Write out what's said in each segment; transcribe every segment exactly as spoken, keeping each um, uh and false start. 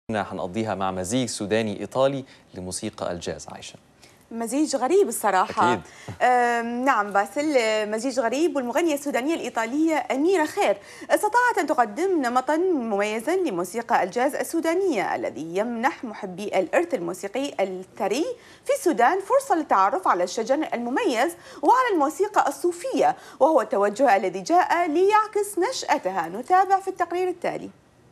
هنقضيها مع مزيج سوداني إيطالي لموسيقى الجاز. عايشة، مزيج غريب الصراحة. أكيد. نعم باسل، مزيج غريب. والمغنية السودانية الإيطالية أميرة خير استطاعت أن تقدم نمطا مميزا لموسيقى الجاز السودانية الذي يمنح محبي الإرث الموسيقي الثري في السودان فرصة للتعرف على الشجن المميز وعلى الموسيقى الصوفية، وهو التوجه الذي جاء ليعكس نشأتها. نتابع في التقرير التالي.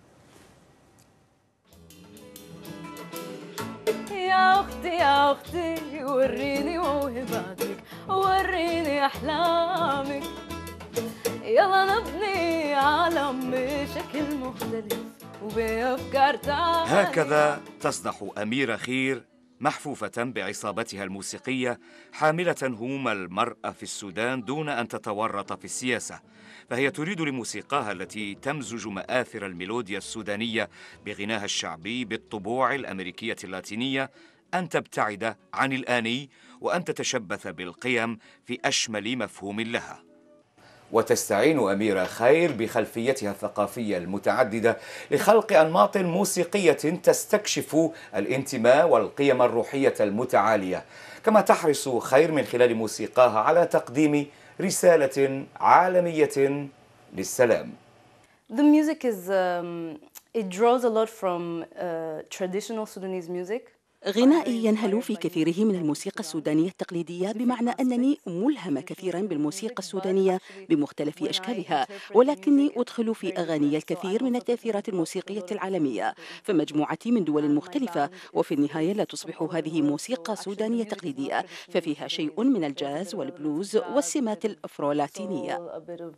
يا أختي يا أختي وريني موهباتك، وريني أحلامك، يلا نبني عالم بشكل مختلف وبأفكار تانية. هكذا تصدح أميرة خير محفوفة بعصابتها الموسيقية، حاملة هموم المرأة في السودان دون أن تتورط في السياسة. فهي تريد لموسيقاها التي تمزج مآثر الميلوديا السودانية بغناها الشعبي بالطبوع الأمريكية اللاتينية أن تبتعد عن الآني وأن تتشبث بالقيم في أشمل مفهوم لها. وتستعين أميرة خير بخلفيتها الثقافية المتعددة لخلق أنماط موسيقية تستكشف الانتماء والقيم الروحية المتعالية، كما تحرص خير من خلال موسيقاها على تقديم رسالة عالمية للسلام. The music is um, it draws a lot from uh, traditional Sudanese music. غنائي ينهل في كثيره من الموسيقى السودانية التقليدية، بمعنى أنني ملهمة كثيرا بالموسيقى السودانية بمختلف أشكالها، ولكني أدخل في أغاني الكثير من التأثيرات الموسيقية العالمية، فمجموعتي من دول مختلفة، وفي النهاية لا تصبح هذه موسيقى سودانية تقليدية، ففيها شيء من الجاز والبلوز والسمات الأفرولاتينية.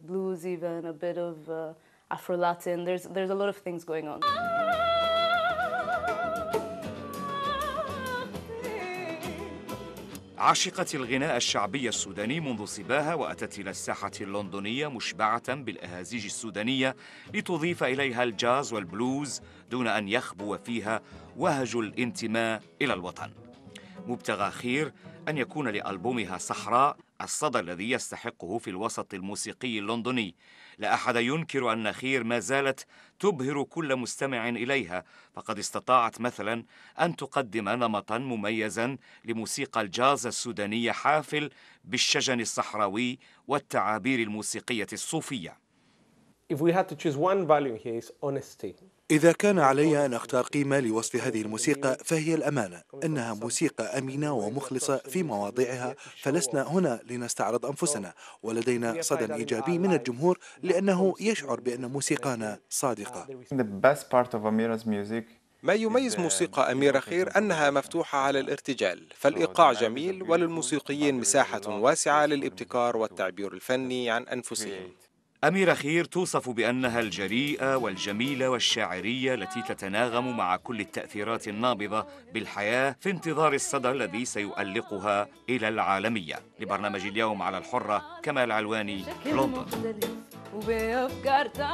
عشقت الغناء الشعبي السوداني منذ صباها، وأتت إلى الساحة اللندنية مشبعة بالأهازيج السودانية لتضيف إليها الجاز والبلوز دون أن يخبو فيها وهج الانتماء إلى الوطن. مبتغى خير أن يكون لألبومها صحراء الصدى الذي يستحقه في الوسط الموسيقي اللندني. لا أحد ينكر أن خير ما زالت تبهر كل مستمع إليها، فقد استطاعت مثلا أن تقدم نمطا مميزا لموسيقى الجاز السودانية حافل بالشجن الصحراوي والتعابير الموسيقية الصوفية. If we had to choose one value here is honesty. إذا كان علي أن أختار قيمة لوصف هذه الموسيقى فهي الأمانة. إنها موسيقى أمينة ومخلصة في مواضيعها، فلسنا هنا لنستعرض أنفسنا، ولدينا صدى إيجابي من الجمهور لأنه يشعر بأن موسيقانا صادقة. ما يميز موسيقى أميرة خير أنها مفتوحة على الارتجال، فالإيقاع جميل وللموسيقيين مساحة واسعة للابتكار والتعبير الفني عن أنفسهم. أميرة خير توصف بأنها الجريئة والجميلة والشاعرية التي تتناغم مع كل التأثيرات النابضة بالحياة في انتظار الصدى الذي سيؤلقها إلى العالمية. لبرنامج اليوم على الحرة، كمال علواني، لندن.